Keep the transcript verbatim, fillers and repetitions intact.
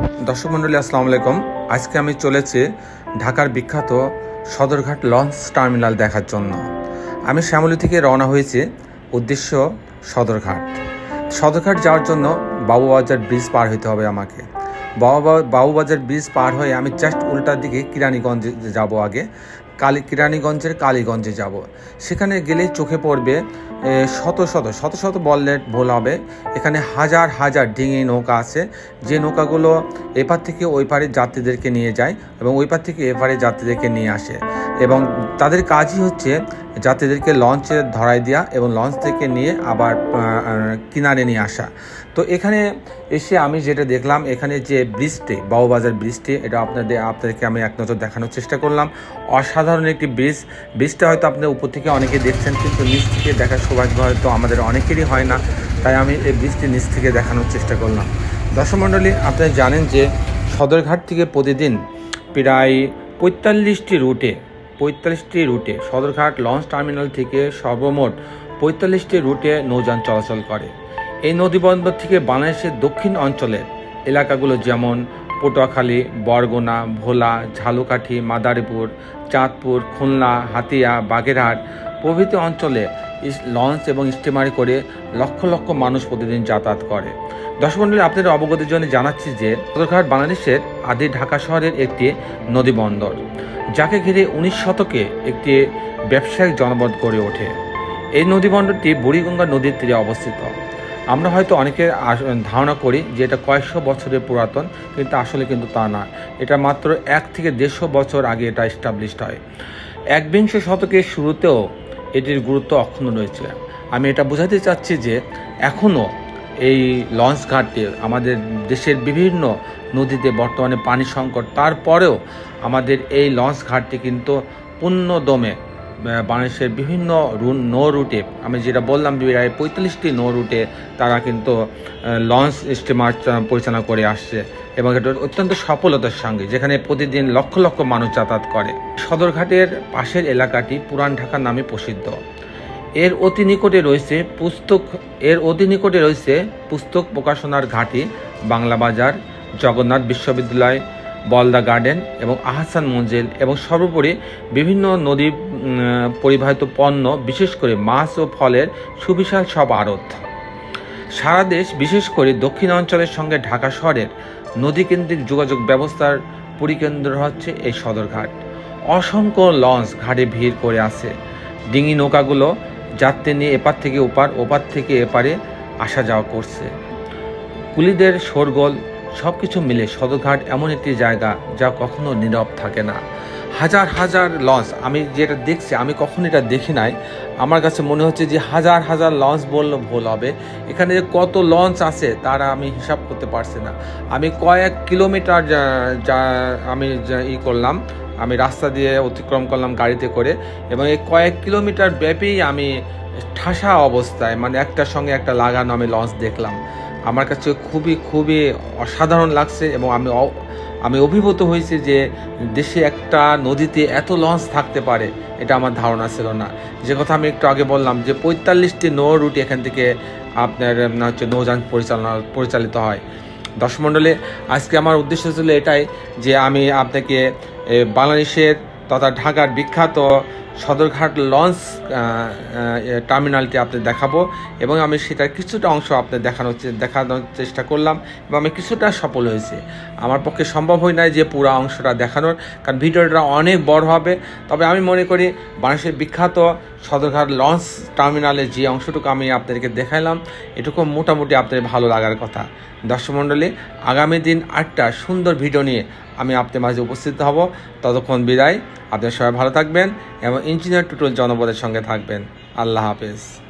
দর্শক মন্ডলী আসসালামু আলাইকুম। আজকে আমি চলেছি ঢাকার বিখ্যাত সদরঘাট লঞ্চ টার্মিনাল দেখার জন্য। আমি শ্যামলী থেকে রওনা হয়েছি, উদ্দেশ্য সদরঘাট। সদরঘাট যাওয়ার জন্য বাবুবাজার ব্রিজ পার হইতে হবে আমাকে। বাবু বাবুবাজার ব্রিজ পার হয়ে আমি জাস্ট উল্টার দিকে কিরানীগঞ্জে যাব। আগে কালী কিরানীগঞ্জের কালীগঞ্জে যাব। সেখানে গেলেই চোখে পড়বে শত শত শত শত বললে ভুল হবে, এখানে হাজার হাজার ডিঙি নৌকা আছে, যে নৌকাগুলো এপার থেকে ওই পারে যাত্রীদেরকে নিয়ে যায় এবং ওই পার থেকে এপারে যাত্রীদেরকে নিয়ে আসে, এবং তাদের কাজই হচ্ছে যাত্রীদেরকে লঞ্চে ধরাই দেওয়া এবং লঞ্চ থেকে নিয়ে আবার কিনারে নিয়ে আসা। তো এখানে এসে আমি যেটা দেখলাম, এখানে যে ব্রিজটি, বাবুবাজার ব্রিজটি, এটা আপনাদের আপনাদেরকে আমি এক নজর দেখানোর চেষ্টা করলাম। অসাধারণ একটি ব্রিজ। ব্রিজটা হয়তো আপনার উপর থেকে অনেকে দেখছেন, কিন্তু নিচ থেকে দেখার সৌভাগ্য হয়তো আমাদের অনেকেরই হয় না, তাই আমি এই ব্রিজটি নিচ থেকে দেখানোর চেষ্টা করলাম। দর্শক মণ্ডলী, আপনারা জানেন যে সদরঘাট থেকে প্রতিদিন প্রায় পঁয়তাল্লিশটি রুটে পঁয়তাল্লিশটি রুটে সদরঘাট লঞ্চ টার্মিনাল থেকে সর্বমোট পঁয়তাল্লিশটি রুটে নৌযান চলাচল করে। এই নদীবন্দর থেকে বাংলাদেশের দক্ষিণ অঞ্চলের এলাকাগুলো যেমন পটুয়াখালী, বরগুনা, ভোলা, ঝালকাঠি, মাদারীপুর, চাঁদপুর, খুলনা, হাতিয়া, বাগেরহাট প্রভৃতি অঞ্চলে লঞ্চ এবং স্টিমারে করে লক্ষ লক্ষ মানুষ প্রতিদিন যাতায়াত করে। দর্শক মণ্ডলী, আপনাদের অবগতির জন্য জানাচ্ছি যে সদরঘাট বাংলাদেশের আদি ঢাকা শহরের একটি নদীবন্দর, যাকে ঘিরে উনিশ শতকে একটি ব্যবসায়িক জনপদ গড়ে ওঠে। এই নদীবন্দরটি বুড়িগঙ্গা নদীর তীরে অবস্থিত। আমরা হয়তো অনেকে ধারণা করি যে এটা কয়েকশো বছরের পুরাতন, কিন্তু আসলে কিন্তু তা না। এটা মাত্র এক থেকে দেড়শো বছর আগে এটা এস্টাবলিশড হয়। একবিংশ শতকের শুরুতেও এটির গুরুত্ব অক্ষুণ্ণ রয়েছে। আমি এটা বোঝাতে চাচ্ছি যে এখনও এই লঞ্চ ঘাটটি আমাদের দেশের বিভিন্ন নদীতে বর্তমানে পানি সংকট, তারপরেও আমাদের এই লঞ্চ ঘাটটি কিন্তু পূর্ণ দমে বাংলাদেশের বিভিন্ন নৌ রুটে, আমি যেটা বললাম প্রায় পঁয়তাল্লিশটি নৌ রুটে তারা কিন্তু লঞ্চ স্টিমার পরিচালনা করে আসছে, এবং এটা অত্যন্ত সফলতার সঙ্গে, যেখানে প্রতিদিন লক্ষ লক্ষ মানুষ যাতায়াত করে। সদরঘাটের পাশের এলাকাটি পুরান ঢাকা নামে প্রসিদ্ধ। এর অতি নিকটে রয়েছে পুস্তক এর অতি নিকটে রয়েছে পুস্তক প্রকাশনার ঘাঁটি, বাংলা বাজার, জগন্নাথ বিশ্ববিদ্যালয়, বলদা গার্ডেন এবং আহসান মঞ্জিল, এবং সর্বোপরি বিভিন্ন নদী পরিবাহিত পণ্য, বিশেষ করে মাছ ও ফলের সুবিশাল সব আড়ত। সারা দেশ, বিশেষ করে দক্ষিণ অঞ্চলের সঙ্গে ঢাকা শহরের নদীকেন্দ্রিক যোগাযোগ ব্যবস্থার পরিকেন্দ্র হচ্ছে এই সদরঘাট। অসংখ্য লঞ্চ ঘাটে ভিড় করে আছে। ডিঙি নৌকাগুলো যাত্রী নিয়ে এপার থেকে ওপার, ওপার থেকে এপারে আসা যাওয়া করছে। কুলিদের শোরগোল সব কিছু মিলে সদরঘাট এমন একটি জায়গা যা কখনো নীরব থাকে না। হাজার হাজার লঞ্চ, আমি যেটা দেখছি, আমি কখনো এটা দেখি নাই, আমার কাছে মনে হচ্ছে যে হাজার হাজার লঞ্চ বললে ভুল হবে। এখানে কত লঞ্চ আছে তারা আমি হিসাব করতে পারছি না। আমি কয়েক কিলোমিটার যা আমি ই করলাম, আমি রাস্তা দিয়ে অতিক্রম করলাম গাড়িতে করে, এবং এই কয়েক কিলোমিটার ব্যাপী আমি ঠাসা অবস্থায়, মানে একটার সঙ্গে একটা লাগানো আমি লঞ্চ দেখলাম। আমার কাছে খুবই খুবই অসাধারণ লাগছে, এবং আমি আমি অভিভূত হয়েছি যে দেশে একটা নদীতে এত লঞ্চ থাকতে পারে, এটা আমার ধারণা ছিল না। যে কথা আমি একটু আগে বললাম যে পঁয়তাল্লিশটি নৌ রুট এখান থেকে আপনার হচ্ছে নৌযান পরিচালনা পরিচালিত হয়। দর্শক মণ্ডলী, আজকে আমার উদ্দেশ্য ছিল এটাই যে আমি আপনাকে বাংলাদেশের তথা ঢাকার বিখ্যাত সদরঘাট লঞ্চ টার্মিনালটি আপনি দেখাবো, এবং আমি সেটার কিছুটা অংশ আপনি দেখানোর দেখানোর চেষ্টা করলাম, এবং আমি কিছুটা সফল হয়েছি। আমার পক্ষে সম্ভব হয় নাই যে পুরো অংশটা দেখানোর, কারণ ভিডিওটা অনেক বড় হবে। তবে আমি মনে করি বাংলাদেশের বিখ্যাত সদরঘাট লঞ্চ টার্মিনালের যে অংশটুকু আমি আপনাদেরকে দেখাইলাম, এটুকু মোটামুটি আপনাদের ভালো লাগার কথা। দর্শক মণ্ডলী, আগামী দিন আটটা সুন্দর ভিডিও নিয়ে আমি আপনাদের মাঝে উপস্থিত হব। ততক্ষণ বিদায়। আপনারা সবাই ভালো থাকবেন এবং ইঞ্জিনিয়ার টুটুল জনপদের সঙ্গে থাকবেন। আল্লাহ হাফেজ।